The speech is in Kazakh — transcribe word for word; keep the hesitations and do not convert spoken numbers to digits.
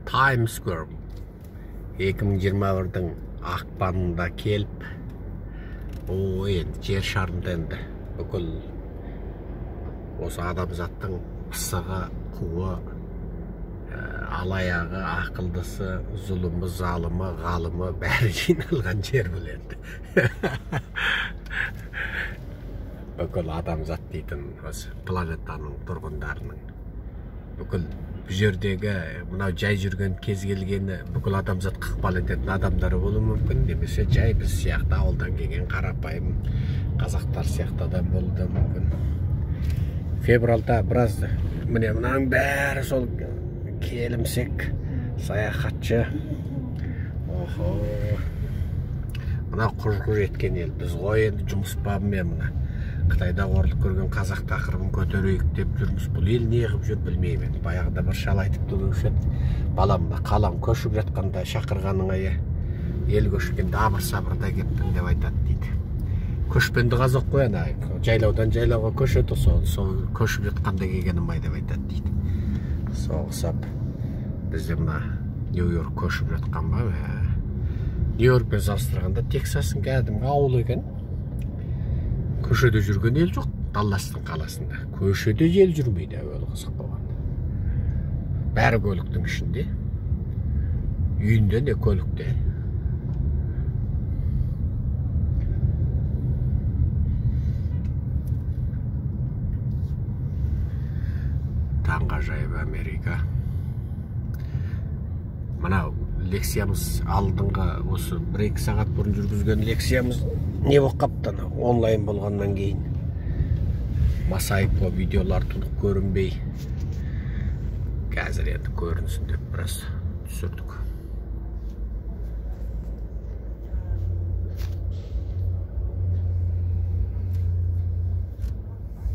Times Square эки миң жыйырма бирдин акпанында келип, о енді жер шарында енді бүкіл осы адамзаттың пысығы, қуы, алаяғы, ақылдысы, зұлымы, залымы, ғалымы бәрі жиналған жер бұл енді. Бүкіл адамзат дейтін осы планетаның тұрғындарының бүкіл бұл жердегі мынау жай жүрген кез келгені бүкіл адамзат ықпал ететін адамдары болуы мүмкін, немесе жай біз сияқты ауылдан келген қарапайым қазақтар сияқты адам болуы да мүмкін. Февралда біраз міне мынаның бәрі сол келімсек саяхатшы. Охо, мына құж-құж еткен ел біз ғой енді жұмыс бабымен мына Қытайда қорлық көрген қазақ тақырыбын көтерейік деп жүрміз. Бұл ел не қылып жүр білмеймін. Баяғыда бір шал айтып тұрған баламда қалам көшіп жатқанда шақырғаныңа ел көшкенде абыр-сабырда кеттің деп айтады дейді. Көшпенді қазақ қой ана, жайлаудан жайлауға көшеді, сол сол көшіп жатқанда келгенім ай деп айтады дейді. Соғысап бізде мына Нью-Йорк көшіп жатқан ба? Нью-Йоркпен салыстырғанда Тексастың кәдімгі ауыл екен. Көшеде жүрген ел жоқ, Далластың қаласында. Көшеде ел жүрмейді, әуелі қызық болғанда. Бәрі көліктің ішінде. Үйінде не көлікте. Таңғажайып Америка. Мынау лекциямыз алдыңғы осы бір-екі сағат бұрын жүргізген лекциямыз не болып қапты, онлайн болғаннан кейін масайып видеолар тұнық көрінбей, қазір енді көрінсін деп біраз түсірдік.